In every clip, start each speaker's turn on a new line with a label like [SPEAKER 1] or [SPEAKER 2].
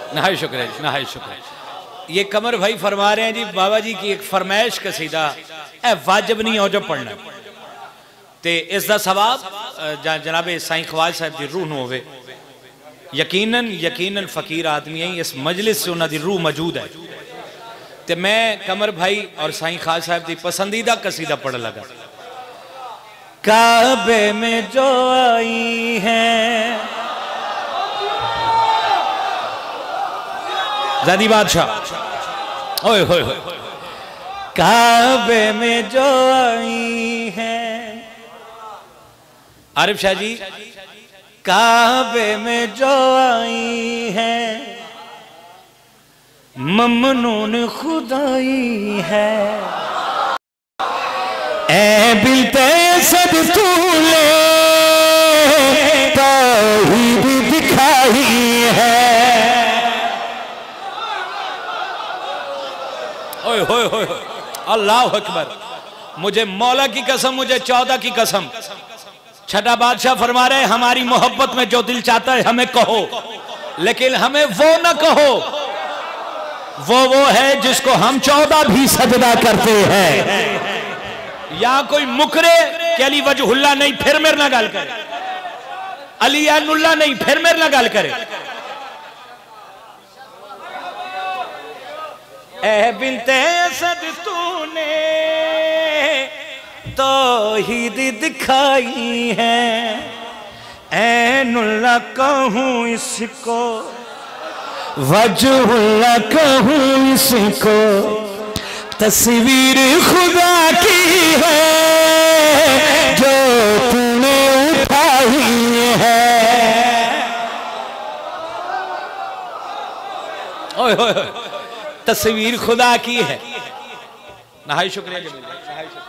[SPEAKER 1] नहाय शुक्र है, नहाय शुक्र है। ये कमर भाई फरमा रहे हैं जी बाबा जी की एक फरमाइश कसीदा ए वाजिब नहीं हो जो पढ़ना ते इसका सवाब जनाबे साईं ख्वाजा साहब की रूह न होवे। यकीनन यकीनन फकीर आदमी है, इस मजलिस से उन्होंने रूह मौजूद है। ते मैं कमर भाई और साईं ख्वाजा साहब की पसंदीदा कसीदा पढ़ लगा। काबे में जो आई है ज़ादी बादशाह, ओए होए होए, काबे में जो आई है, आरिफ शाह जी, काबे में जो आई है ममनून खुदाई है, ए बिलते सद तूले तौहीद दिखाई है। ओए होए होए, अल्लाह अकबर, मुझे मौला की कसम, मुझे 14 की कसम। छठा बादशाह फरमा रहे हमारी मोहब्बत में जो दिल चाहता है हमें कहो, लेकिन हमें वो न कहो, वो है जिसको हम 14 भी सजदा करते हैं। या कोई मुकरे कि अली वजहुल्लाह नहीं फिर मेरे ना गल करे, अली ऐनुल्लाह नहीं फिर मेरे ना गल करे। ए बिनते सद तूने तौहीद दिखाई है, ऐनुल्लाह कहूँ इसको, वजहुल्लाह कहूँ इसको, तस्वीर खुदा की है जो तूने उठाई है। ओए होए होए, तस्वीर खुदा की है। नहाय शुक्रिया जी, नहाय शुक्रिया।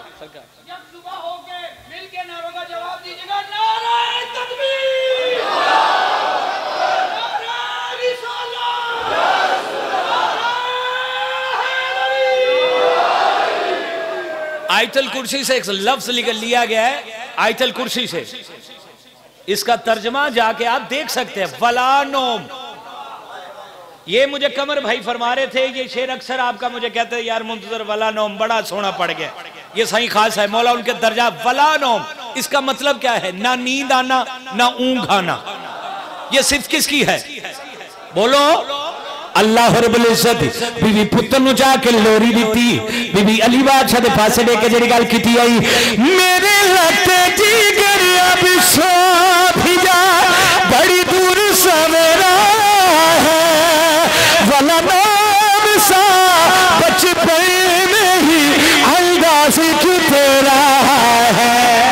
[SPEAKER 1] आयतल कुर्सी से एक लफ्ज लिख लिया गया है, आयतल कुर्सी से। इसका तर्जमा जाके आप देख सकते हैं, वला नोम। ये मुझे कमर भाई फरमा रहे थे, ये शेर अक्सर आपका मुझे कहते हैं यार मुंतजर वला नोम बड़ा सोना पड़ गया। ये सही खास है, मौला उनके दर्जा वला नोम। इसका मतलब क्या है? ना नींद आना ना ऊंघ आना। ये सिर्फ किसकी है? बोलो। अल्लाह रब्बुल इज्जत बीवी पुत्र नु जाके लोरी दी, बीबी अली बादशाह दे पासे दे के जेड़ी गल कीती आई, मेरे लते जिगर अब सो भी जा, बड़ी दूर सवेरा है, वला नाम सा बचपन में ही अंदाज क्यों तेरा है।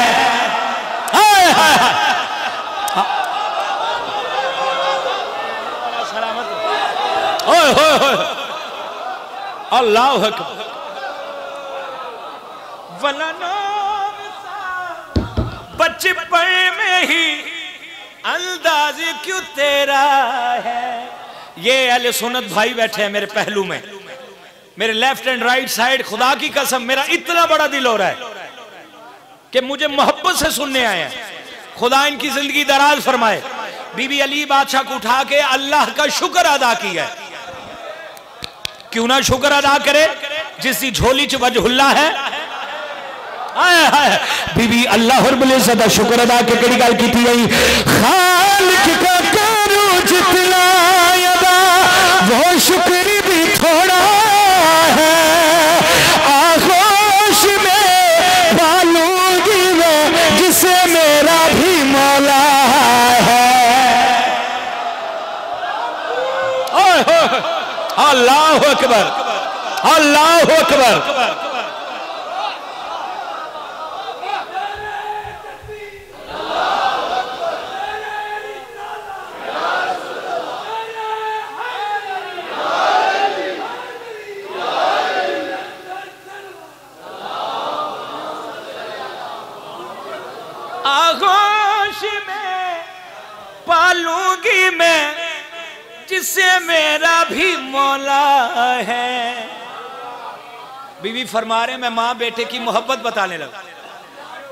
[SPEAKER 1] अल्लाह अकबर, वला नाम सा बचपन में ही अंदाज क्यों तेरा है। ये अहले सुन्नत भाई बैठे हैं मेरे पहलू में, मेरे लेफ्ट एंड राइट साइड। खुदा की कसम मेरा इतना बड़ा दिल हो रहा है कि मुझे मोहब्बत से सुनने आए हैं। खुदा इनकी जिंदगी दराज फरमाए। बीबी अली बादशाह को उठा के अल्लाह का शुक्र अदा किया है। क्यों ना शुक्र अदा करे जिसकी झोली च वजहुल्लाह है। बीबी अल्लाह रब्बुल इज्जत दा शुक्र अदा के केड़ी गल कीती गई, खालिक का करूं जितना अदा वो शुक्र भी थोड़ा है, आगोश में पालूंगी मैं जिसे मेरा भी मौला है। अल्लाह अकबर, अल्लाह अकबर। आगोश में पालूंगी मैं जिससे मेरा भी मौला है। बीवी फरमा रहे मैं मां बेटे की मोहब्बत बताने लगा।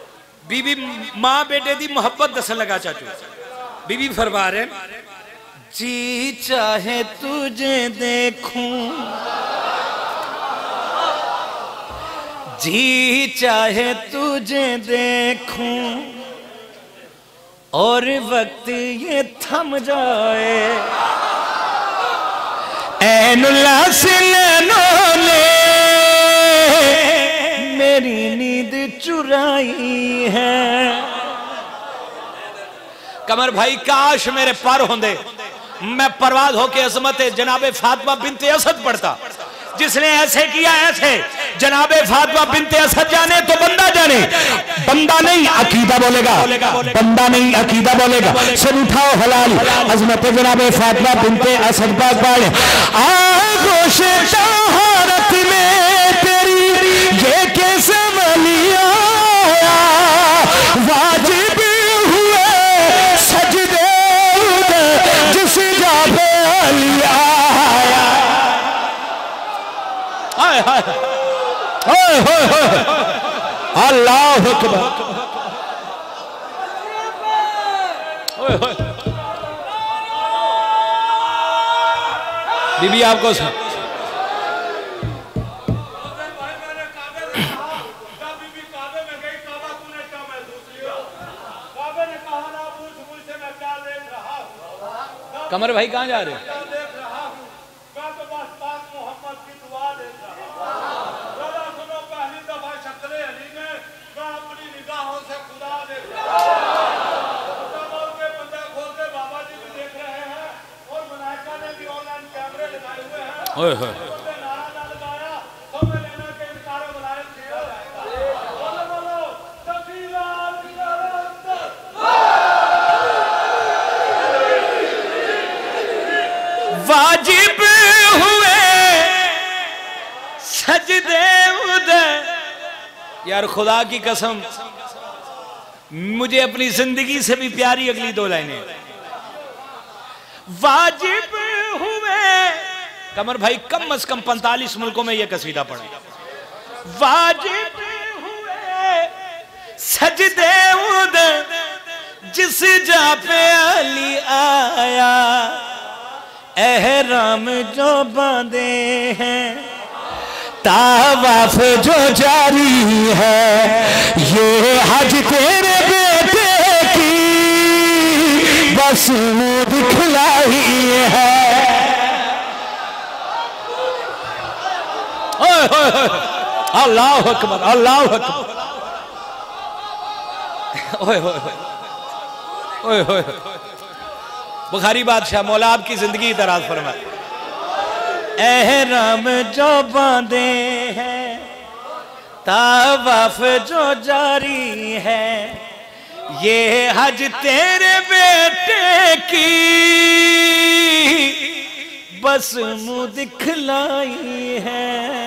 [SPEAKER 1] बीवी मां बेटे की मोहब्बत दसन लगा चाचू। बीवी फरमा रहे जी चाहे तुझे देखूं, जी चाहे तुझे देखूं, और वक्त ये थम जाए, ऐनुल्लाह से नैनों ने मेरी नींद चुराई है। कमर भाई काश मेरे पर होंदे, मैं परवाज होके अजमत जनाबे फातिमा बिनते असद पढ़ता। जिसने ऐसे किया ऐसे, जनाबे फातिमा बिनते असद जाने तो बंदा जाने। बंदा नहीं अकीदा बोलेगा, बंदा नहीं अकीदा बोलेगा। सब उठाओ हलाल अजमत जनाबे फातिमा बिनते असद पाक पढ़े। आगोश शहारत में तेरी ये कैसे वलिया, वाजिब हुए सजदे जिस जा पे अलिया। हाय हाय हाय हाय, अल्लाह अकबर। बीबी आपको कमर भाई कहाँ जा रहे हैं? ओए होए वाजिब हुए सजदे उदर। यार खुदा की कसम मुझे अपनी जिंदगी से भी प्यारी अगली दो लाइनें। वाजिब हुए, कमर भाई कम से कम 45 मुल्कों में यह कसीदा पढ़े। वाजिब हुए सजदे उदर जिस जा पे अली आया, एहराम जो बांधे हैं, तावाफ जो जारी है, ये हज तेरे बेटे की बस मुँह दिखलाई है। अल्लाह अकबर, अल्लाह अकबर। ओए ओए ओए ओए, बुखारी बादशाह मौला आपकी जिंदगी दराज फरमाए। एहराम जो बांधे हैं, तावाफ जो जारी है, ये हज तेरे बेटे की बस मुँह दिखलाई है।